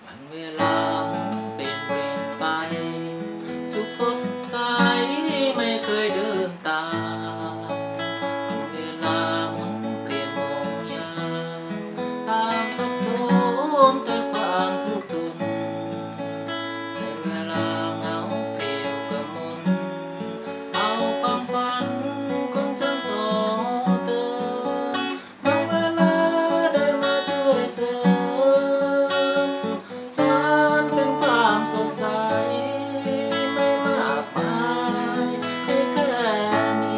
มันเวลาเปลี่ยนไปสุขสดใสไม่เคยเดินตามมันเวลาหมุนเปลี่ยนโมยามตามทบทวนแต่ความทุกข์ทนในเวลาเหงาเปลี่ยวกระมุนเอาความฝันของฉันต่อเติมบางเวลาได้มาช่วยเสริมสานเป็นความสดใสไม่มากมายให้แค่มี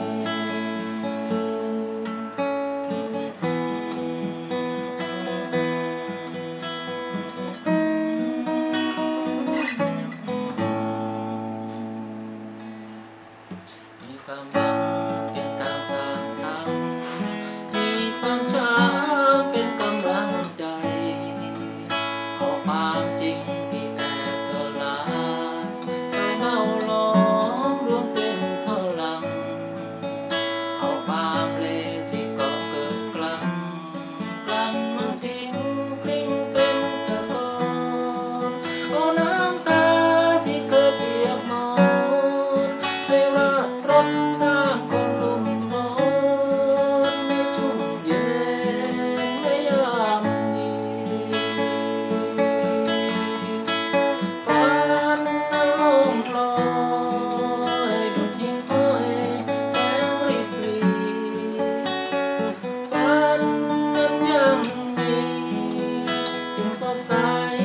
มีความหวังเป็นทางสร้างทางมีความช้าเป็นกำลังใจขอความจริงที่แตกสลายใส่เมาล้อมรวมเป็นพลังเอาความเลวที่ก่อเกิดกลั่นมันทิ้งกลิ้งเป็นตะกอนเอาน้ำตาที่เคยเปียกหมอนไปราดรดน้ำคนลุ่มร้อนในชุ่มเย็นในยามเย็นฝันนั้นโล่งลอยดุจหิ่งห้อยแสงริบหรี่ฝันนั้นยังมีสิ่งสดใส